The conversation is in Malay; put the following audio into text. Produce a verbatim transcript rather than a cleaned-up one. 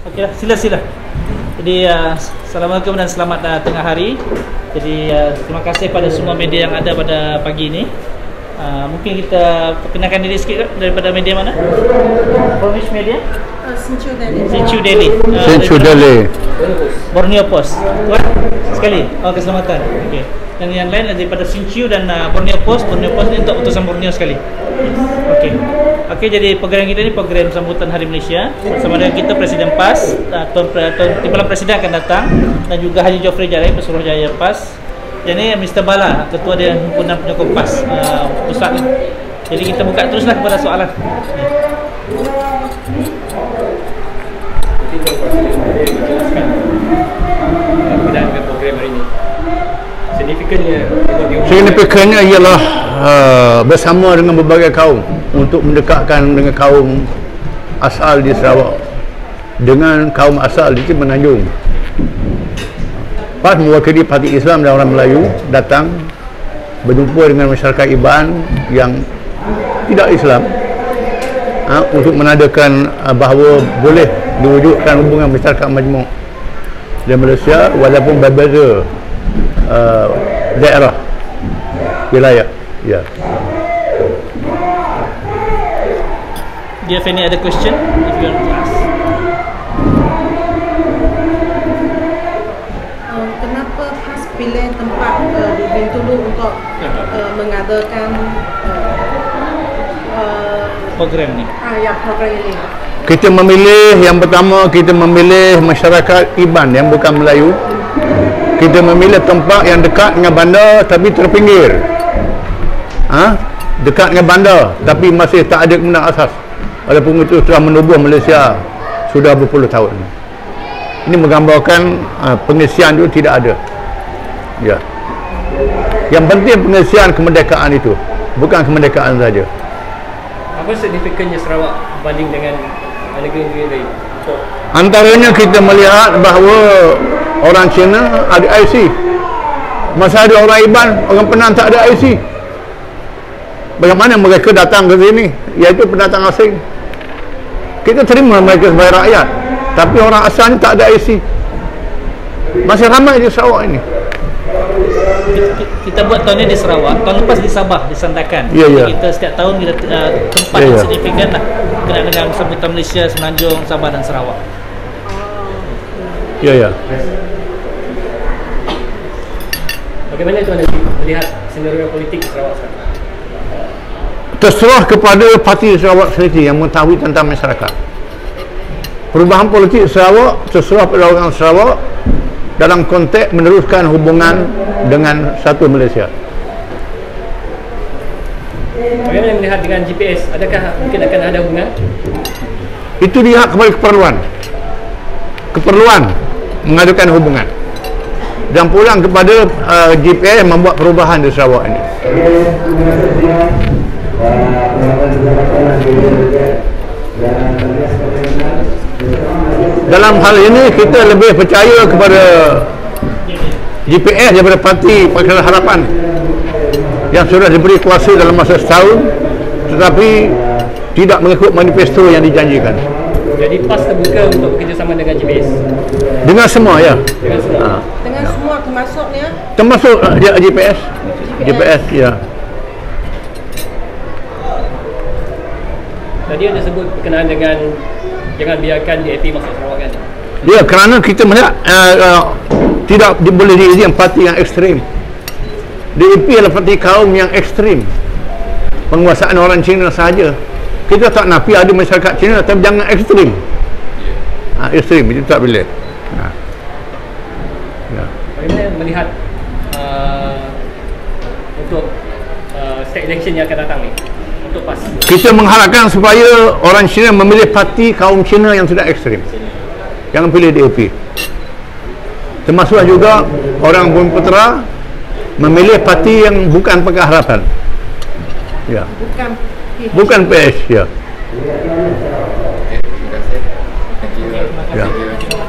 Okeylah, sila-sila. Jadi uh, Assalamualaikum dan selamat uh, tengah hari. Jadi uh, terima kasih pada semua media yang ada pada pagi ini. Uh, mungkin kita perkenalkan diri sikit daripada media mana? From which media? Uh, Sinchu Daily. Sinchu Daily. Uh, Sinchu Daily. Borneo Post. Tuan, sekali. Oh, keselamatan. Okey. Dan yang lain daripada Sinchu dan uh, Borneo Post. Borneo Post ni untuk utusan Borneo sekali. Okey. Okey, jadi program kita ni program sambutan Hari Malaysia. Bersama dengan kita Presiden P A S, uh, Tuan, Tuan Timbalan Presiden akan datang, dan juga Haji Jofri Jarai, Pesuruhjaya P A S. Jadi Mister Bala, Ketua Dewan Himpunan Penyokong P A S uh, Pusat. Jadi kita buka teruslah kepada soalan. Signifikannya ialah uh, bersama dengan berbagai kaum untuk mendekatkan dengan kaum asal di Sarawak dengan kaum asal di Semenanjung. P A S mewakili Parti Islam dan orang Melayu datang berjumpa dengan masyarakat Iban yang tidak Islam uh, untuk menandakan uh, bahawa boleh diwujudkan hubungan masyarakat majmuk di Malaysia walaupun berbeza uh, daerah wilayah. Ya. Do you have any other question if you want to ask? Uh, kenapa P A S pilih tempat uh, di Bintulu untuk uh, mengadakan uh, uh, program ni? Ah, ya, program ini. Kita memilih, yang pertama kita memilih masyarakat Iban yang bukan Melayu. Kita memilih tempat yang dekat dengan bandar tapi terpinggir. Ha? Dekat dengan bandar tapi masih tak ada kemudian asas. Walaupun itu telah menubuh Malaysia sudah berpuluh tahun. Ini menggambarkan uh, pengisian itu tidak ada. Ya. Yang penting pengisian kemerdekaan itu, bukan kemerdekaan saja. Apa signifikannya Sarawak berbanding dengan negeri-negeri lain? Antaranya kita melihat bahawa orang Cina ada I C. Masa ada orang Iban, orang Penang tak ada I C. Bagaimana mereka datang ke sini? Iaitu pendatang asing. Kita terima mereka sebagai rakyat, tapi orang asalnya tak ada I C. Masih ramai di Sarawak ini. Kita, kita buat tahun ni di Sarawak, tahun lepas di Sabah, di Sandakan. Ya, ya. Kita setiap tahun kita uh, tempat Ya, yang ya. signifikan lah kena dengan sambutan Malaysia, Semenanjung, Sabah dan Sarawak. Ya, ya. Bagaimana tuan melihat senario politik di Sarawak sekarang? Terserah kepada Parti Sarawak sendiri yang mengetahui tentang masyarakat. Perubahan politik Sarawak terserah pada orang Sarawak dalam konteks meneruskan hubungan dengan satu Malaysia. Bagaimana melihat dengan G P S? Adakah mungkin akan ada hubungan? Itu lihat kepada keperluan. Keperluan mengadukan hubungan. Dan pulang kepada uh, G P S membuat perubahan di Sarawak ini. Dalam hal ini kita lebih percaya kepada G P S daripada Parti Pakatan Harapan yang sudah diberi kuasa dalam masa setahun tetapi tidak mengikut manifesto yang dijanjikan. Jadi P A S terbuka untuk bekerjasama dengan G P S? Dengan semua, ya. Dengan semua? Ha. Dengan semua termasuknya Termasuk uh, ya, G P S. G P S, ya. Tadi ada sebut berkenaan dengan jangan biarkan D A P masuk Sarawak kan? Ya, kerana kita melihat uh, uh, tidak di, boleh diizinkan parti yang ekstrim. D A P adalah parti kaum yang ekstrim. Penguasaan orang Cina sahaja. Kita tak nafi ada masyarakat Cina, tapi jangan ekstrim. Ha, ekstrim itu tak boleh. Ha. Ya. Bagaimana melihat uh, untuk uh, state election yang akan datang ni untuk P A S? Kita mengharapkan supaya orang Cina memilih parti kaum Cina yang tidak ekstrim. Jangan pilih D A P. Termasuk juga orang Bumi Putera memilih parti yang bukan Pakatan Harapan. Ya. bukan P H. Bukan P S, ya. Terima kasih. Thank you. Ya.